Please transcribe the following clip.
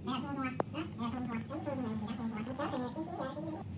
Đây là xương xương đó, đây là xương xương, giống xương này thì đã xương xương. Chết thì xíu xíu ra xíu.